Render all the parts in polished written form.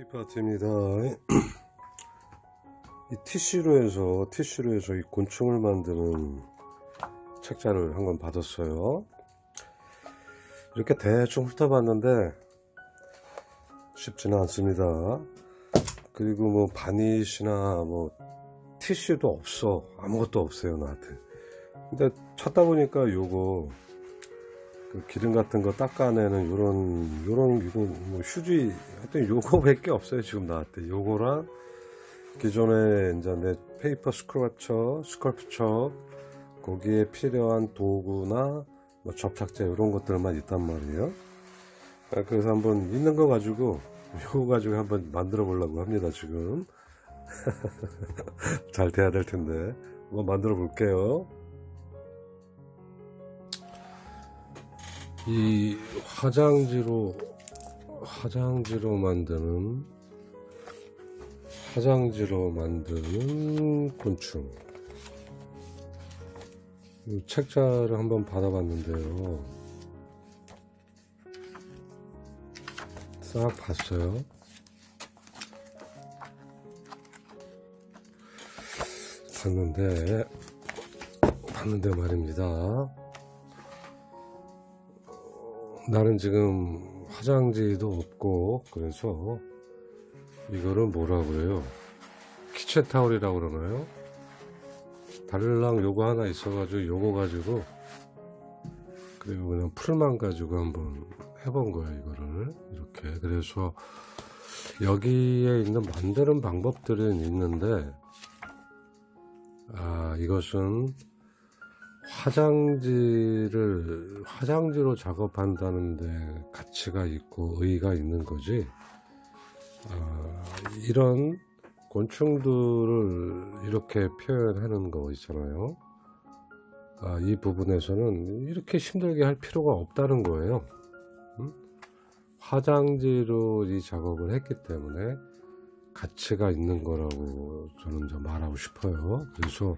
페이퍼 아트입니다. 이 티슈로 해서 이 곤충을 만드는 책자를 한 권 받았어요. 이렇게 대충 훑어봤는데 쉽지는 않습니다. 그리고 뭐 바니쉬나 뭐 티슈도 없어. 아무것도 없어요, 나한테. 근데 찾다 보니까 요거 그 기름 같은 거 닦아내는 요런 뭐 휴지 하여튼 요거밖에 없어요 지금 나한테. 요거랑 기존에 이제 내 페이퍼 스컬프처 거기에 필요한 도구나 뭐 접착제 이런 것들만 있단 말이에요. 그래서 한번 있는 거 가지고 요거 가지고 한번 만들어 보려고 합니다 지금. 잘 돼야 될 텐데 한번 만들어 볼게요. 이 화장지로 만드는 곤충, 이 책자를 한번 받아봤는데요, 싹 봤어요. 봤는데 말입니다. 나는 지금 화장지도 없고 그래서 이거를 뭐라 그래요? 키친타올이라고 그러나요? 달랑 요거 하나 있어가지고 요거 가지고 그리고 그냥 풀만 가지고 한번 해본 거야 이거를 이렇게. 그래서 여기에 있는 만드는 방법들은 있는데 이것은 화장지로 작업한다는데 가치가 있고 의의가 있는 거지. 이런 곤충들을 이렇게 표현하는 거 있잖아요. 이 부분에서는 이렇게 힘들게 할 필요가 없다는 거예요. 화장지로 이 작업을 했기 때문에 가치가 있는 거라고 저는 좀 말하고 싶어요. 그래서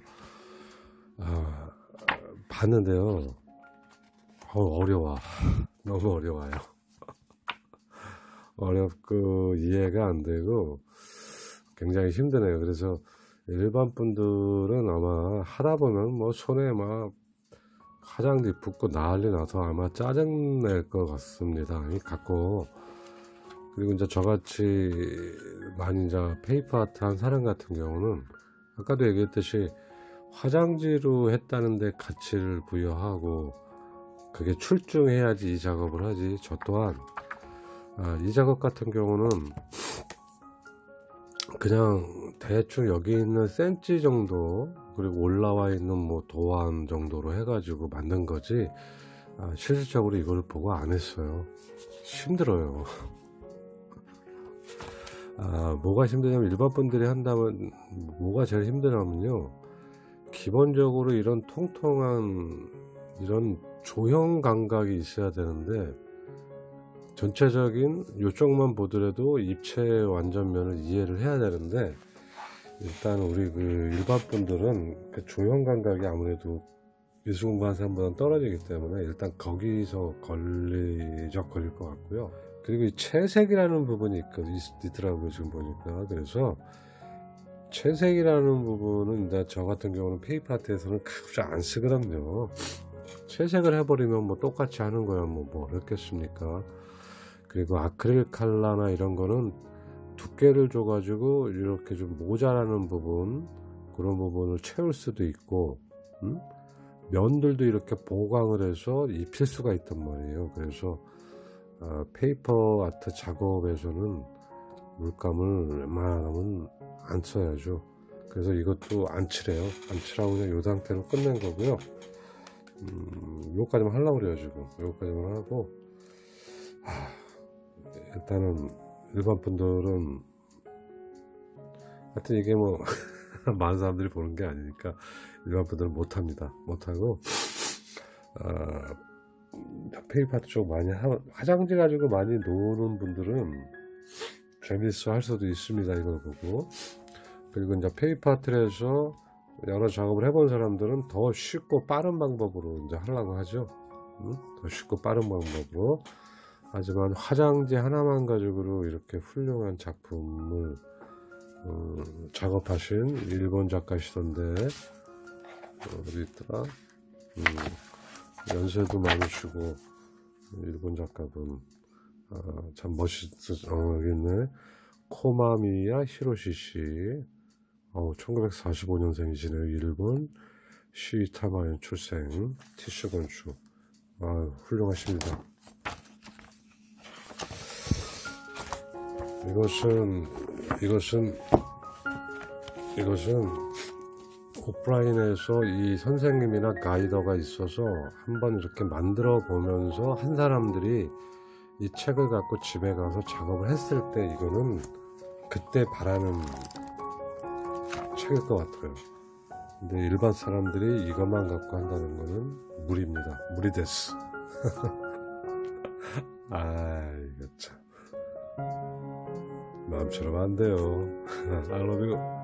봤는데요, 어려워. 너무 어려워요. 어렵고 이해가 안 되고 굉장히 힘드네요. 그래서 일반 분들은 아마 하다 보면 뭐 손에 막 화장지 붓고 난리 나서 아마 짜증낼 것 같습니다. 갖고. 그리고 이제 저같이 많이 이제 페이퍼 아트 한 사람 같은 경우는 아까도 얘기했듯이 화장지로 했다는데 가치를 부여하고 그게 출중해야지 이 작업을 하지. 저 또한 이 작업 같은 경우는 그냥 대충 여기 있는 센치 정도 그리고 올라와 있는 뭐 도안 정도로 해가지고 만든 거지, 실질적으로 이걸 보고 안 했어요. 힘들어요. 뭐가 힘드냐면, 일반 분들이 한다면 뭐가 제일 힘드냐면요, 기본적으로 이런 통통한 이런 조형 감각이 있어야 되는데, 전체적인 요쪽만 보더라도 입체 완전면을 이해를 해야 되는데, 일단 우리 그 일반 분들은 그 조형 감각이 아무래도 미술 공부하는 사람보다는 떨어지기 때문에 일단 거기서 걸릴 것 같고요. 그리고 이 채색이라는 부분이 있더라고요 지금 보니까. 그래서 채색이라는 부분은 이제 저 같은 경우는 페이퍼 아트에서는 가급적 안 쓰거든요. 채색을 해버리면 뭐 똑같이 하는 거야 뭐 어렵겠습니까. 그리고 아크릴 칼라나 이런 거는 두께를 줘 가지고 이렇게 좀 모자라는 부분, 그런 부분을 채울 수도 있고, 면들도 이렇게 보강을 해서 입힐 수가 있단 말이에요. 그래서 페이퍼 아트 작업에서는 물감을 웬만하면 안 써야죠. 그래서 이것도 안 칠해요. 안 칠하고 그냥 요 상태로 끝낸 거고요. 요거까지만 하려고 그래요 지금. 요거까지만 하고, 일단은 일반 분들은 하여튼 이게 뭐 많은 사람들이 보는 게 아니니까 일반 분들은 못합니다. 못하고 페이퍼 아트 쪽 많이 화장지 가지고 많이 노는 분들은 재밌어 할 수도 있습니다 이걸 보고. 그리고 이제 페이퍼 아트를 해서 여러 작업을 해본 사람들은 더 쉽고 빠른 방법으로 이제 하려고 하죠. 더 쉽고 빠른 방법으로 하지만 화장지 하나만 가지고도 이렇게 훌륭한 작품을 작업하신 일본 작가시던데, 어디 있더라? 연세도 많으시고 일본 작가분, 참 여기 있네. 코마미야 히로시씨, 1945년생이시네요. 일본 시타마현 출생, 티슈 건축. 훌륭하십니다. 이것은 오프라인에서 이 선생님이나 가이더가 있어서 한번 이렇게 만들어 보면서 한 사람들이 이 책을 갖고 집에 가서 작업을 했을 때 이거는 그때 바라는 책일 것 같아요. 근데 일반 사람들이 이것만 갖고 한다는 거는 무리입니다. 무리데스. 이거 참 마음처럼 안 돼요. I love you.